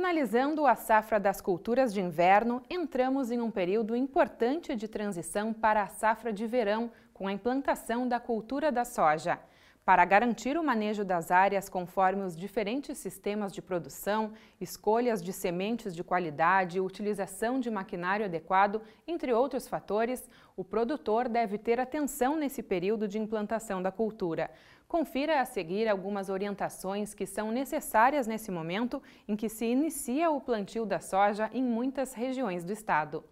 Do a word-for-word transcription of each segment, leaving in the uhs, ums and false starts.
Finalizando a safra das culturas de inverno, entramos em um período importante de transição para a safra de verão, com a implantação da cultura da soja. Para garantir o manejo das áreas conforme os diferentes sistemas de produção, escolhas de sementes de qualidade, utilização de maquinário adequado, entre outros fatores, o produtor deve ter atenção nesse período de implantação da cultura. Confira a seguir algumas orientações que são necessárias nesse momento em que se inicia o plantio da soja em muitas regiões do estado.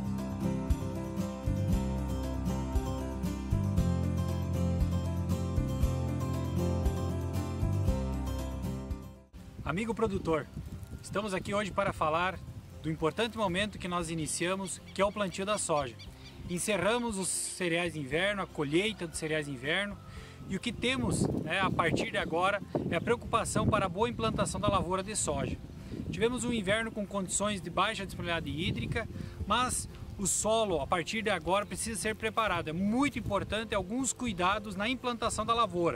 Amigo produtor, estamos aqui hoje para falar do importante momento que nós iniciamos, que é o plantio da soja. Encerramos os cereais de inverno, a colheita dos cereais de inverno, e o que temos, né, a partir de agora é a preocupação para a boa implantação da lavoura de soja. Tivemos um inverno com condições de baixa disponibilidade hídrica, mas o solo, a partir de agora, precisa ser preparado. É muito importante alguns cuidados na implantação da lavoura.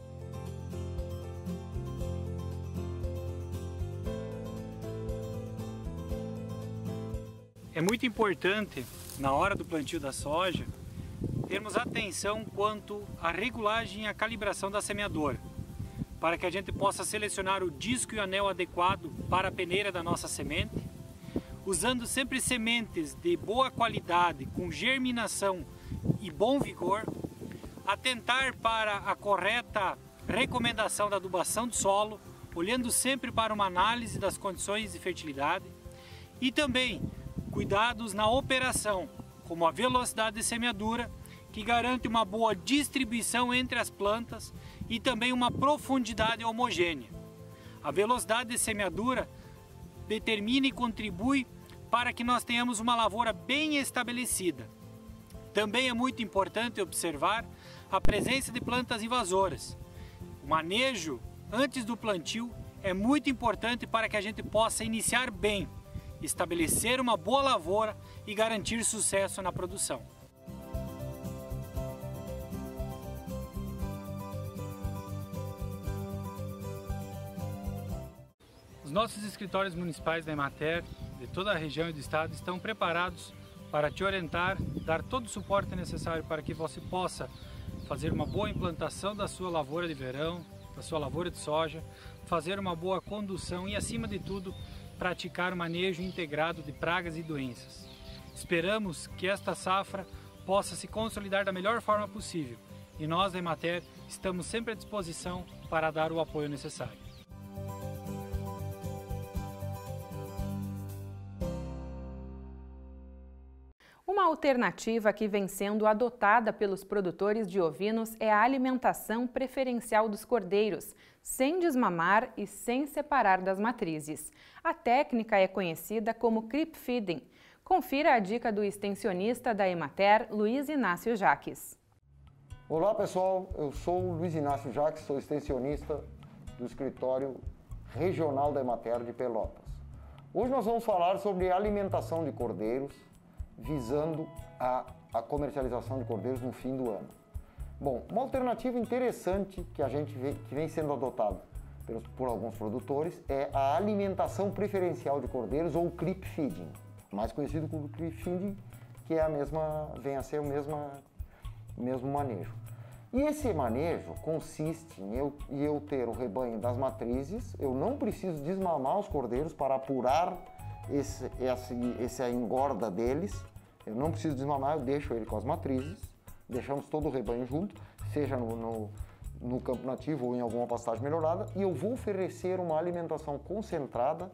É muito importante, na hora do plantio da soja, termos atenção quanto à regulagem e à calibração da semeadora, para que a gente possa selecionar o disco e o anel adequado para a peneira da nossa semente, usando sempre sementes de boa qualidade, com germinação e bom vigor, atentar para a correta recomendação da adubação do solo, olhando sempre para uma análise das condições de fertilidade e também cuidados na operação, como a velocidade de semeadura, que garante uma boa distribuição entre as plantas e também uma profundidade homogênea. A velocidade de semeadura determina e contribui para que nós tenhamos uma lavoura bem estabelecida. Também é muito importante observar a presença de plantas invasoras. O manejo antes do plantio é muito importante para que a gente possa iniciar bem, estabelecer uma boa lavoura e garantir sucesso na produção. Os nossos escritórios municipais da Emater, de toda a região e do estado, estão preparados para te orientar, dar todo o suporte necessário para que você possa fazer uma boa implantação da sua lavoura de verão, da sua lavoura de soja, fazer uma boa condução e, acima de tudo, praticar o manejo integrado de pragas e doenças. Esperamos que esta safra possa se consolidar da melhor forma possível e nós da Emater estamos sempre à disposição para dar o apoio necessário. Uma alternativa que vem sendo adotada pelos produtores de ovinos é a alimentação preferencial dos cordeiros, sem desmamar e sem separar das matrizes. A técnica é conhecida como creep feeding. Confira a dica do extensionista da Emater, Luiz Inácio Jaques. Olá pessoal, eu sou o Luiz Inácio Jaques, sou extensionista do escritório regional da Emater de Pelotas. Hoje nós vamos falar sobre alimentação de cordeiros, visando a, a comercialização de cordeiros no fim do ano. Bom, uma alternativa interessante que a gente vê, que vem sendo adotada pelos, por alguns produtores é a alimentação preferencial de cordeiros ou creep feeding, mais conhecido como creep feeding, que é a mesma, vem a ser o mesmo, mesmo manejo. E esse manejo consiste em eu, em eu ter o rebanho das matrizes, eu não preciso desmamar os cordeiros para apurar Esse, esse, essa engorda deles, eu não preciso desmamar, eu deixo ele com as matrizes, deixamos todo o rebanho junto, seja no, no, no campo nativo ou em alguma pastagem melhorada, e eu vou oferecer uma alimentação concentrada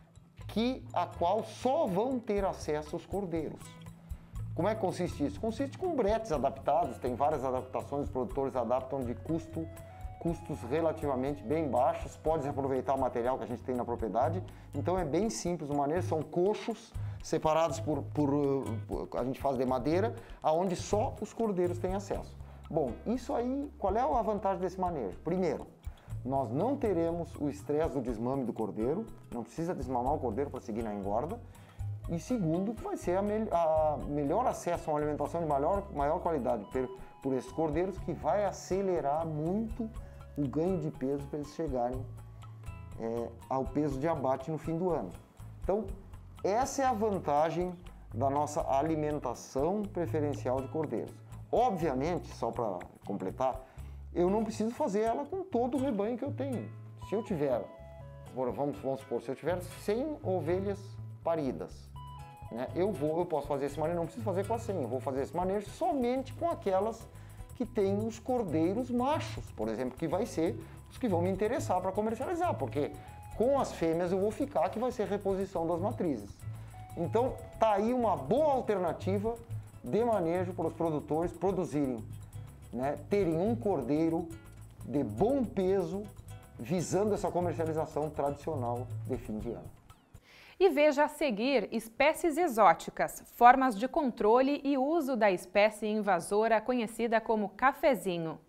que, a qual só vão ter acesso os cordeiros. Como é que consiste isso? Consiste com bretes adaptados, tem várias adaptações, os produtores adaptam de custo custos relativamente bem baixos, pode aproveitar o material que a gente tem na propriedade, então é bem simples o manejo, são coxos separados por, por, por a gente faz de madeira, aonde só os cordeiros têm acesso. Bom, isso aí, qual é a vantagem desse manejo? Primeiro, nós não teremos o estresse do desmame do cordeiro, não precisa desmamar o cordeiro para seguir na engorda, e segundo, vai ser a, me a melhor acesso a uma alimentação de maior, maior qualidade por, por esses cordeiros, que vai acelerar muito o ganho de peso para eles chegarem é, ao peso de abate no fim do ano. Então, essa é a vantagem da nossa alimentação preferencial de cordeiros. Obviamente, só para completar, eu não preciso fazer ela com todo o rebanho que eu tenho. Se eu tiver, vamos, vamos supor, se eu tiver cem ovelhas paridas, né, eu, vou, eu posso fazer esse manejo, não preciso fazer com as cem, eu vou fazer esse manejo somente com aquelas que têm os cordeiros machos, por exemplo, que vai ser os que vão me interessar para comercializar, porque com as fêmeas eu vou ficar, que vai ser reposição das matrizes. Então, tá aí uma boa alternativa de manejo para os produtores produzirem, né, terem um cordeiro de bom peso, visando essa comercialização tradicional de fim de ano. E veja a seguir espécies exóticas, formas de controle e uso da espécie invasora conhecida como cafezinho.